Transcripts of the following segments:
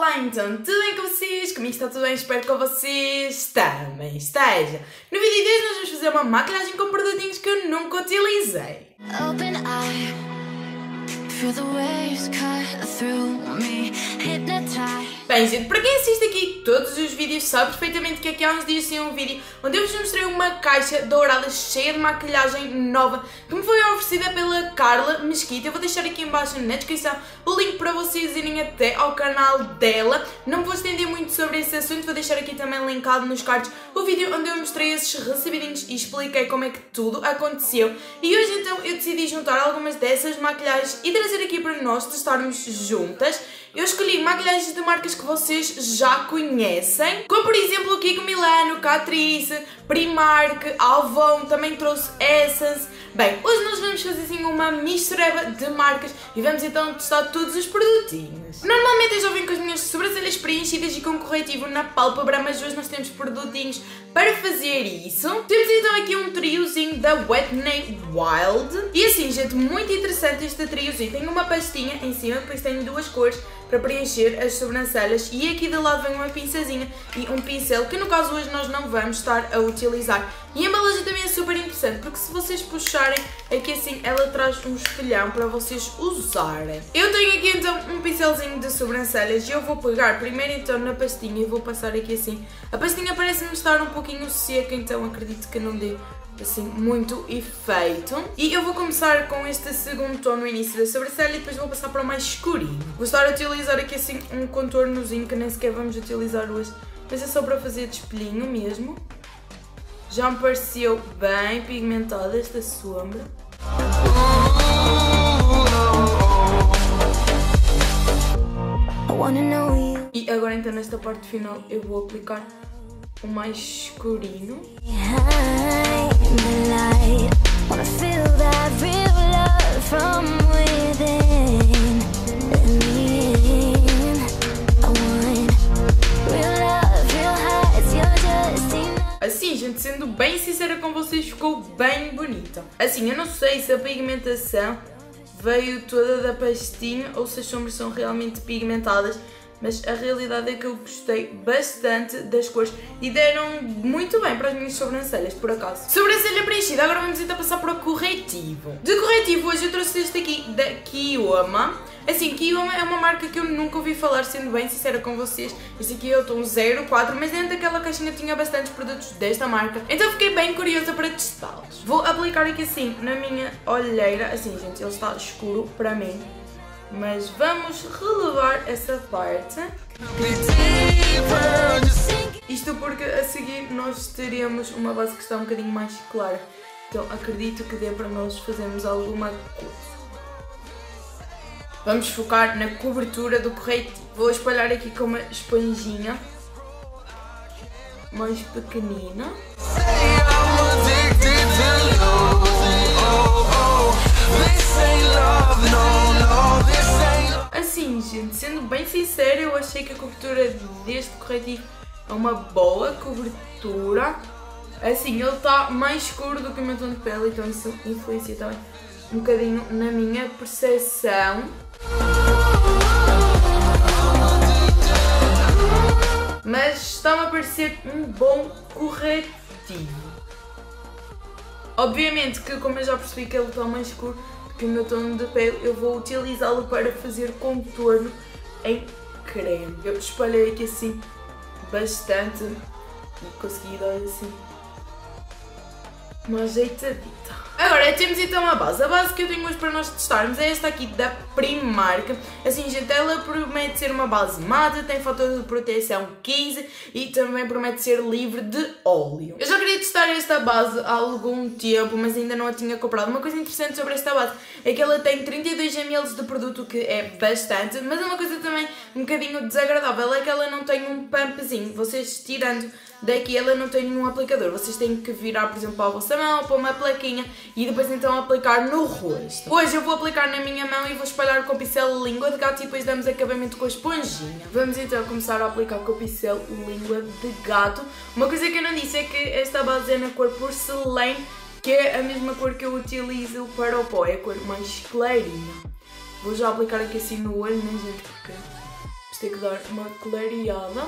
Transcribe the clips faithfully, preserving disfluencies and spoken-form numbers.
Olá então, tudo bem com vocês? Comigo está tudo bem? Espero que com vocês também esteja. No vídeo de hoje nós vamos fazer uma maquilhagem com produtinhos que eu nunca utilizei. Open eye, feel the waves cut through me, hypnotize. Bem gente, para quem assiste aqui todos os vídeos sabe perfeitamente que aqui há uns dias tinha um vídeo onde eu vos mostrei uma caixa dourada cheia de maquilhagem nova que me foi oferecida pela Carla Mesquita. Eu vou deixar aqui em baixo na descrição o link para vocês irem até ao canal dela. Não me vou estender muito sobre esse assunto, vou deixar aqui também linkado nos cards o vídeo onde eu mostrei esses recebidinhos e expliquei como é que tudo aconteceu. E hoje então eu decidi juntar algumas dessas maquilhagens e trazer aqui para nós testarmos juntas. Eu escolhi maquilhagens de marcas que vocês já conhecem, como por exemplo Kiko Milano, Catrice, Primark, Avon, também trouxe Essence. Bem, hoje nós vamos fazer assim uma mistureba de marcas e vamos então testar todos os produtinhos. Normalmente eu já venho com as minhas sobrancelhas preenchidas e com corretivo na pálpebra, mas hoje nós temos produtinhos para fazer isso. Temos então aqui um triozinho da Wet n Wild. E assim, gente, muito interessante este triozinho. Tem uma pastinha em cima, depois tem duas cores para preencher as sobrancelhas e aqui do lado vem uma pinçazinha e um pincel que no caso hoje nós não vamos estar a utilizar. E a embalagem também é super interessante porque se vocês puxarem aqui assim ela traz um espelhão para vocês usarem. Eu tenho aqui então um pincelzinho de sobrancelhas e eu vou pegar primeiro então na pastinha e vou passar aqui assim. A pastinha parece-me estar um pouquinho seca, então acredito que não dê assim muito efeito. E eu vou começar com este segundo tom no início da sobrancelha e depois vou passar para o mais escurinho. Vou estar a utilizar aqui assim um contornozinho que nem sequer vamos utilizar hoje, mas é só para fazer de espelhinho mesmo. Já me pareceu bem pigmentada esta sombra. E agora então nesta parte final eu vou aplicar o mais escurinho. Assim, gente, sendo bem sincera com vocês, ficou bem bonita. Assim, eu não sei se a pigmentação veio toda da pastinha ou se as sombras são realmente pigmentadas, mas a realidade é que eu gostei bastante das cores e deram muito bem para as minhas sobrancelhas, por acaso. Sobrancelha preenchida, agora vamos então passar para o corretivo. De corretivo hoje eu trouxe este aqui da Kioma. Assim, Kioma é uma marca que eu nunca ouvi falar, sendo bem sincera com vocês. Este aqui é o tom zero quatro, mas dentro daquela caixinha tinha bastantes produtos desta marca, então fiquei bem curiosa para testá-los. Vou aplicar aqui assim na minha olheira, assim gente, ele está escuro para mim, mas vamos relevar essa parte. Isto porque a seguir nós teremos uma base que está um bocadinho mais clara, então acredito que dê para nós fazermos alguma coisa. Vamos focar na cobertura do corretivo. Vou espalhar aqui com uma esponjinha mais pequenina. Assim, gente, sendo bem sincera, eu achei que a cobertura deste corretivo é uma boa cobertura. Assim, ele está mais escuro do que o meu tom de pele, então isso influencia também um bocadinho na minha percepção. Mas está-me a parecer um bom corretivo. Obviamente que, como eu já percebi que ele está mais escuro que o meu tom de pele, eu vou utilizá-lo para fazer contorno em creme. Eu espalhei aqui assim bastante e consegui dar assim uma ajeitadita. Agora temos então a base. A base que eu tenho hoje para nós testarmos é esta aqui da Primark. Assim, gente, ela promete ser uma base mate, tem fator de proteção quinze e também promete ser livre de óleo. Eu já queria testar esta base há algum tempo, mas ainda não a tinha comprado. Uma coisa interessante sobre esta base é que ela tem trinta e dois mililitros de produto, que é bastante, mas uma coisa também um bocadinho desagradável é que ela não tem um pumpzinho. Vocês tirando daqui ela não tem nenhum aplicador, vocês têm que virar, por exemplo, para a vossa mão, para uma plaquinha e depois então aplicar no rosto. Hoje eu vou aplicar na minha mão e vou espalhar com o pincel língua de gato e depois damos acabamento com a esponjinha. Vamos então começar a aplicar com o pincel língua de gato. Uma coisa que eu não disse é que esta base é na cor porcelain, que é a mesma cor que eu utilizo para o pó, é a cor mais clarinha. Vou já aplicar aqui assim no olho, né, gente, porque Isto tem que dar uma clareada.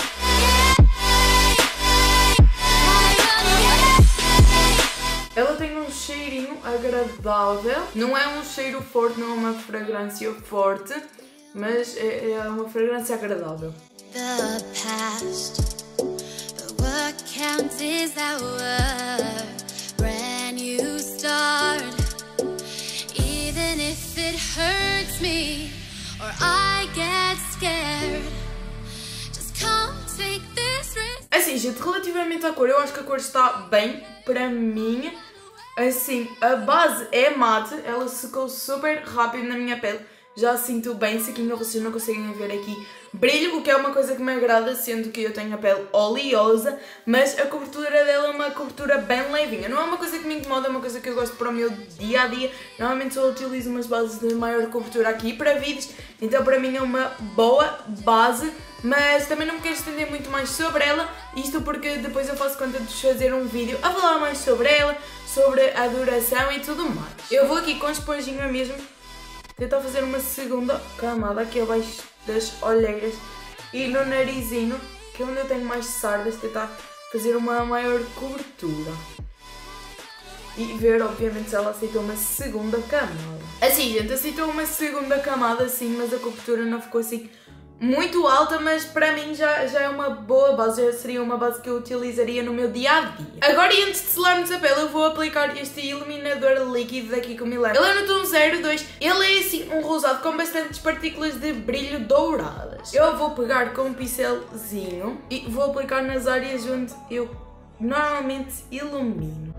Ela tem um cheirinho agradável. Não é um cheiro forte, não é uma fragrância forte, mas é, é uma fragrância agradável. The past, but what counts is our brand new start. Even if it hurts me or I get scared, just come take this risk. Assim, gente, relativamente à cor, eu acho que a cor está bem para mim. Assim, a base é mate, ela secou super rápido na minha pele. Já sinto bem sequinha, vocês não conseguem ver aqui brilho, o que é uma coisa que me agrada, sendo que eu tenho a pele oleosa, mas a cobertura dela é uma cobertura bem levinha. Não é uma coisa que me incomoda, é uma coisa que eu gosto para o meu dia a dia. Normalmente só utilizo umas bases de maior cobertura aqui para vídeos, então para mim é uma boa base, mas também não me quero estender muito mais sobre ela, isto porque depois eu faço conta de fazer um vídeo a falar mais sobre ela, sobre a duração e tudo mais. Eu vou aqui com a esponjinha mesmo tentar fazer uma segunda camada aqui abaixo das olheiras e no narizinho, que é onde eu tenho mais sardas, tentar fazer uma maior cobertura. E ver, obviamente, se ela aceitou uma segunda camada. Assim, gente, aceitou uma segunda camada, sim, mas a cobertura não ficou assim muito alta, mas para mim já, já é uma boa base, já seria uma base que eu utilizaria no meu dia a dia. Agora, e antes de selarmos a pele, eu vou aplicar este iluminador líquido daqui com o Milano. Ele é no tom zero dois, ele é assim um rosado com bastantes partículas de brilho douradas. Eu vou pegar com um pincelzinho e vou aplicar nas áreas onde eu normalmente ilumino.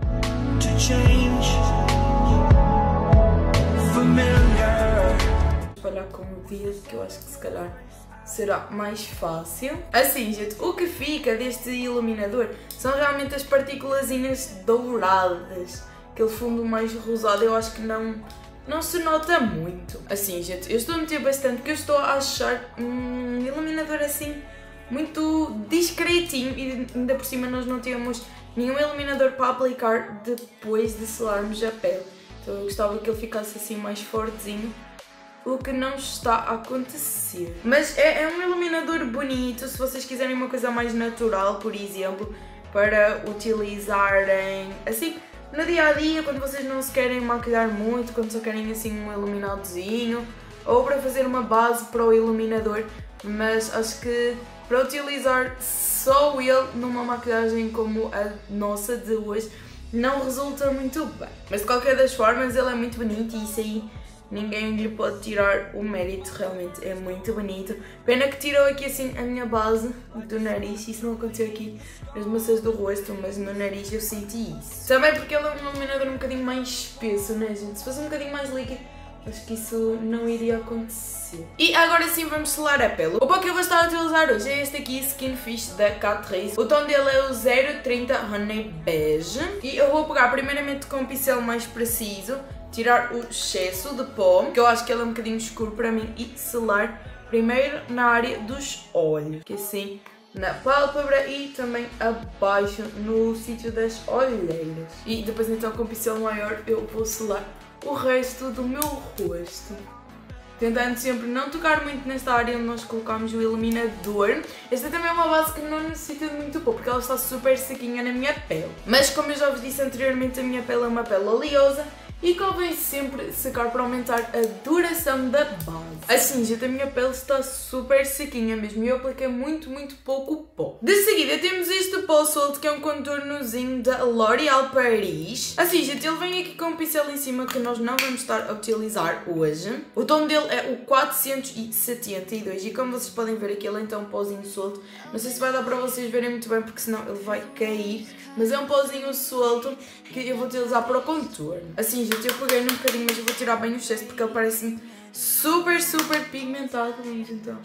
Espalhar com o dedo, que eu acho que se calhar será mais fácil. Assim, gente, o que fica deste iluminador são realmente as partículazinhas douradas. Aquele fundo mais rosado eu acho que não, não se nota muito. Assim, gente, eu estou a meter bastante porque eu estou a achar um iluminador assim muito discretinho e ainda por cima nós não temos nenhum iluminador para aplicar depois de selarmos a pele. Então eu gostava que ele ficasse assim mais fortezinho, o que não está a acontecer. Mas é, é um iluminador bonito, se vocês quiserem uma coisa mais natural, por exemplo, para utilizarem assim no dia a dia, quando vocês não se querem maquilhar muito, quando só querem assim um iluminadozinho, ou para fazer uma base para o iluminador, mas acho que para utilizar só ele numa maquilhagem como a nossa de hoje não resulta muito bem. Mas de qualquer das formas ele é muito bonito e isso aí ninguém lhe pode tirar o mérito, realmente é muito bonito. Pena que tirou aqui assim a minha base do nariz, isso não aconteceu aqui nas maçãs do rosto, mas no nariz eu senti isso. Também porque ele é um iluminador um bocadinho mais espesso, né, gente? Se fosse um bocadinho mais líquido, acho que isso não iria acontecer. E agora sim vamos selar a pele. O pó que eu vou estar a utilizar hoje é este aqui, Skin Fish da Catrice. O tom dele é o zero trinta Honey Beige. E eu vou pegar primeiramente com um pincel mais preciso, tirar o excesso de pó, que eu acho que ele é um bocadinho escuro para mim, e selar primeiro na área dos olhos, que assim na pálpebra e também abaixo no sítio das olheiras. E depois então com o pincel maior eu vou selar o resto do meu rosto, tentando sempre não tocar muito nesta área onde nós colocamos o iluminador. Esta também é uma base que não necessita de muito pó, porque ela está super sequinha na minha pele. Mas como eu já vos disse anteriormente, a minha pele é uma pele oleosa e convém sempre secar para aumentar a duração da base. Assim, gente, a minha pele está super sequinha mesmo e eu apliquei muito, muito pouco pó. De seguida temos este pó solto, que é um contornozinho da L'Oréal Paris. Assim, gente, ele vem aqui com um pincel em cima que nós não vamos estar a utilizar hoje. O tom dele é o quatrocentos e setenta e dois e como vocês podem ver aqui, ele é então um pozinho solto. Não sei se vai dar para vocês verem muito bem porque senão ele vai cair, mas é um pozinho solto que eu vou utilizar para o contorno. Assim, gente, eu peguei num bocadinho, mas eu vou tirar bem o excesso porque ele parece-me super, super pigmentado. Vamos então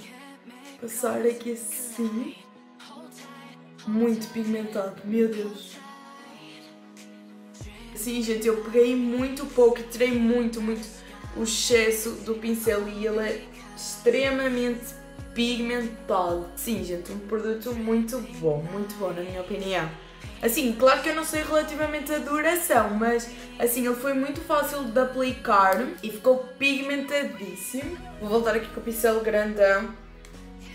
passar aqui assim. Muito pigmentado, meu Deus. Assim, gente, eu peguei muito pouco e tirei muito, muito o excesso do pincel e ele é extremamente pigmentado. Sim, gente, um produto muito bom, muito bom na minha opinião. Assim, claro que eu não sei relativamente a duração, mas assim, ele foi muito fácil de aplicar e ficou pigmentadíssimo. Vou voltar aqui com o pincel grandão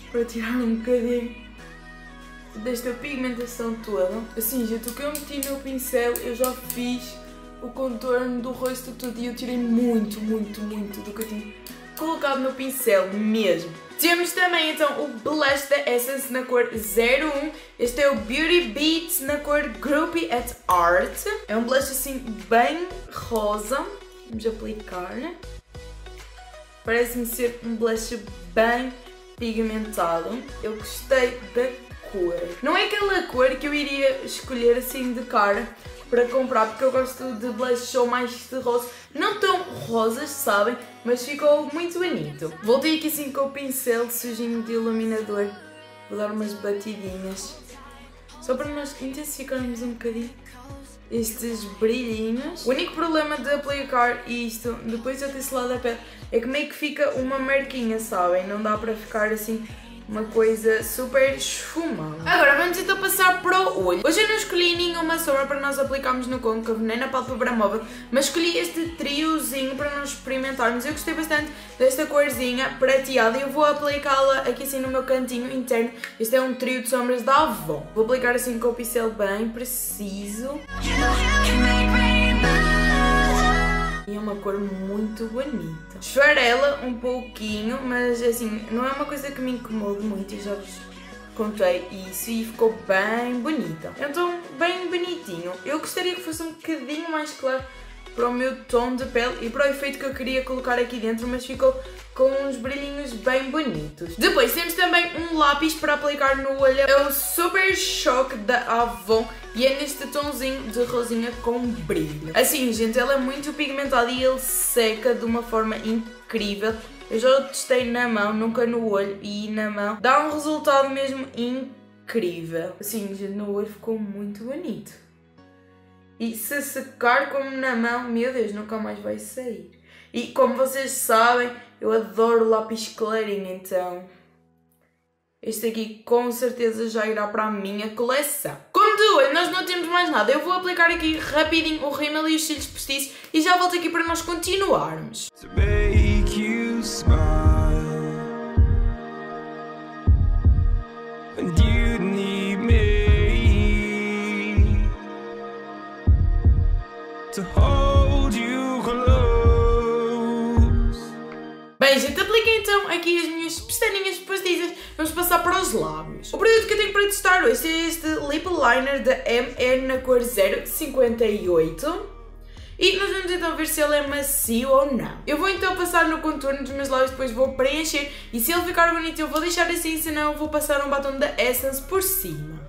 para tirar um bocadinho desta pigmentação toda. Assim, gente, o que eu meti no pincel, eu já fiz o contorno do rosto todo e eu tirei muito, muito, muito do que eu tinha colocado no pincel mesmo. Temos também então o blush da Essence na cor zero um. Este é o Beauty Beats na cor Groupie at Art. É um blush assim bem rosa. Vamos aplicar. Parece-me ser um blush bem pigmentado. Eu gostei da cor. Não é aquela cor que eu iria escolher assim de cara para comprar, porque eu gosto de blush show mais de rosa. Não tão rosas, sabem? Mas ficou muito bonito. Voltei aqui assim com o pincel sujinho de iluminador. Vou dar umas batidinhas. Só para nós intensificarmos um bocadinho estes brilhinhos. O único problema de aplicar isto depois de eu ter selado a pele é que meio que fica uma marquinha, sabem? Não dá para ficar assim uma coisa super esfumada. Agora vamos então passar para o olho. Hoje eu não escolhi nenhuma sombra para nós aplicarmos no côncavo nem na pálpebra móvel, mas escolhi este triozinho para nós experimentarmos. Eu gostei bastante desta corzinha prateada e eu vou aplicá-la aqui assim no meu cantinho interno. Este é um trio de sombras da Avon. Vou aplicar assim com o pincel bem preciso. E é uma cor muito bonita. Esfarela um pouquinho, mas assim, não é uma coisa que me incomode muito, eu já vos contei isso e ficou bem bonita. Então, bem bonitinho. Eu gostaria que fosse um bocadinho mais claro para o meu tom de pele e para o efeito que eu queria colocar aqui dentro, mas ficou com uns brilhinhos bem bonitos. Depois temos também um lápis para aplicar no olho, é o Super Shock da Avon e é neste tomzinho de rosinha com brilho. Assim, gente, ele é muito pigmentado e ele seca de uma forma incrível. Eu já o testei na mão, nunca no olho, e na mão dá um resultado mesmo incrível. Assim, gente, no olho ficou muito bonito. E se secar como na mão, meu Deus, nunca mais vai sair. E como vocês sabem, eu adoro lápis clarinho, então este aqui com certeza já irá para a minha coleção. Como de olho nós não temos mais nada, eu vou aplicar aqui rapidinho o rímel e os cílios postiços e já volto aqui para nós continuarmos. Bem, gente, apliquei então aqui as minhas pestaninhas postiças. Vamos passar para os lábios. O produto que eu tenho para testar hoje é este Lip Liner da M R na cor zero cinquenta e oito. E nós vamos então ver se ele é macio ou não. Eu vou então passar no contorno dos meus lábios, depois vou preencher. E se ele ficar bonito eu vou deixar assim, senão eu vou passar um batom da Essence por cima.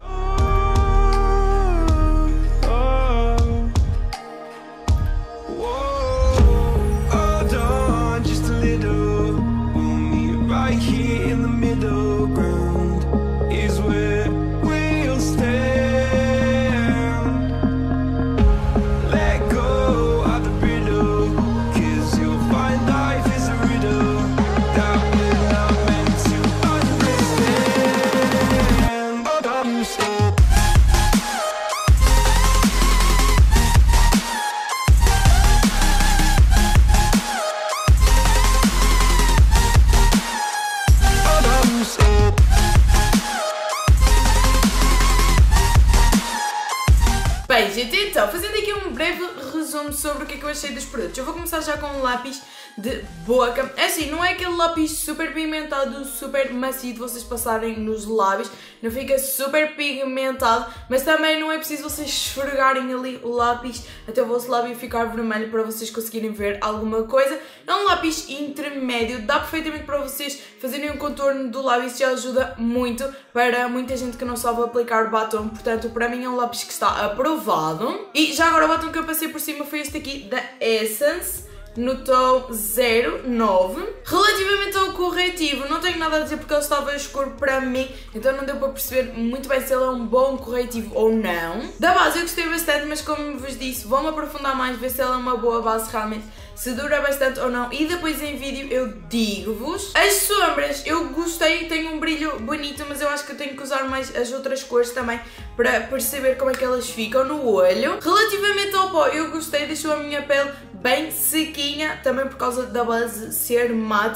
Bem, gente, então, fazendo aqui um breve resumo sobre o que é que eu achei dos produtos. Eu vou começar já com um lápis de boca. É assim, não é aquele lápis super pigmentado, super macio de vocês passarem nos lábios. Não fica super pigmentado, mas também não é preciso vocês esfregarem ali o lápis até o vosso lábio ficar vermelho para vocês conseguirem ver alguma coisa. É um lápis intermédio, dá perfeitamente para vocês fazerem um contorno do lábio, isso já ajuda muito para muita gente que não sabe aplicar batom. Portanto, para mim é um lápis que está aprovado. E já agora o batom que eu passei por cima foi este aqui da Essence, no tom zero nove. Relativamente ao corretivo, não tenho nada a dizer porque ele estava escuro para mim, então não deu para perceber muito bem se ele é um bom corretivo ou não. Da base eu gostei bastante, mas como vos disse, vou-me aprofundar mais, ver se ela é uma boa base realmente, se dura bastante ou não, e depois em vídeo eu digo-vos. As sombras eu gostei, tem um brilho bonito, mas eu acho que eu tenho que usar mais as outras cores também para perceber como é que elas ficam no olho. Relativamente ao pó, eu gostei, deixou a minha pele bem sequinha, também por causa da base ser mate.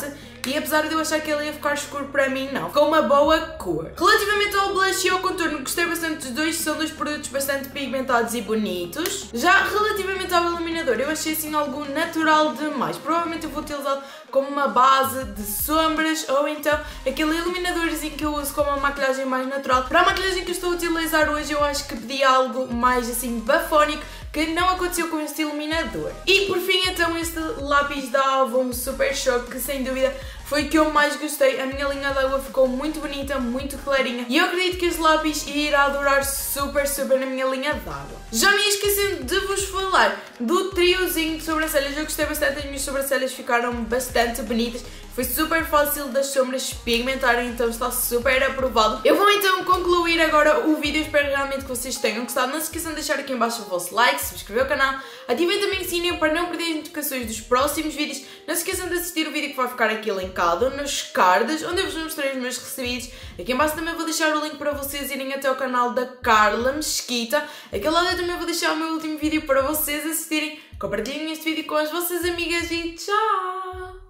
e apesar de eu achar que ele ia ficar escuro, para mim não, ficou uma boa cor. Relativamente ao blush e ao contorno, gostei bastante dos dois, são dois produtos bastante pigmentados e bonitos. Já relativamente ao iluminador, eu achei assim algo natural demais, provavelmente eu vou utilizá-lo como uma base de sombras ou então aquele iluminadorzinho que eu uso como uma maquilhagem mais natural. Para a maquilhagem que eu estou a utilizar hoje, eu acho que pedi algo mais assim bafónico, que não aconteceu com este iluminador. E por fim, então, este lápis da Avon Super Choque, que sem dúvida foi o que eu mais gostei. A minha linha d'água ficou muito bonita, muito clarinha, e eu acredito que este lápis irá durar super, super na minha linha d'água. Já me ia esquecendo de vos falar do triozinho de sobrancelhas. Eu gostei bastante, as minhas sobrancelhas ficaram bastante bonitas. Foi super fácil das sombras pigmentarem, então está super aprovado. Eu vou então concluir agora o vídeo, espero realmente que vocês tenham gostado. Não se esqueçam de deixar aqui em baixo o vosso like, subscrever o canal, ativem também o sininho para não perder as notificações dos próximos vídeos. Não se esqueçam de assistir o vídeo que vai ficar aqui linkado nos cards, onde eu vos mostrei os meus recebidos. Aqui em baixo também vou deixar o link para vocês irem até ao canal da Carla Mesquita. Aqui ao lado eu também vou deixar o meu último vídeo para vocês assistirem. Compartilhem este vídeo com as vossas amigas e tchau!